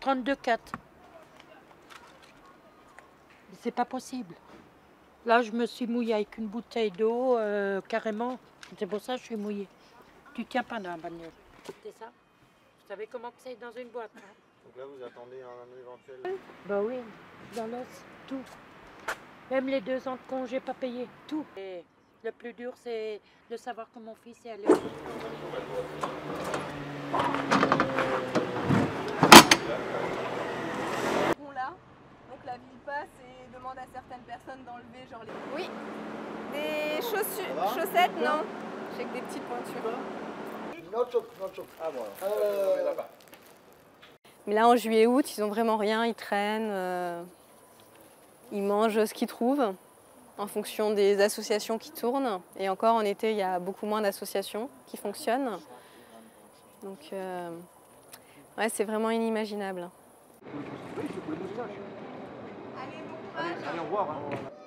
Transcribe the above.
32,4. C'est pas possible. Là, je me suis mouillée avec une bouteille d'eau, carrément. C'est pour ça que je suis mouillée. Tu tiens pas dans la bagnole. C'est ça? Vous savez comment que c'est dans une boîte, hein? Donc là, vous attendez un éventuel... Bah oui, dans l'os, tout. Même les 2 ans de congé pas payés, tout. Et le plus dur, c'est de savoir que mon fils est allé. Là, donc la ville passe et demande à certaines personnes d'enlever genre les... Oui, des chaussettes, non. J'ai que des petites pointures. Ah bon, Mais là, en juillet-août, ils ont vraiment rien, ils traînent, ils mangent ce qu'ils trouvent en fonction des associations qui tournent. Et encore, en été, il y a beaucoup moins d'associations qui fonctionnent. Donc, ouais, c'est vraiment inimaginable. Allez, au revoir.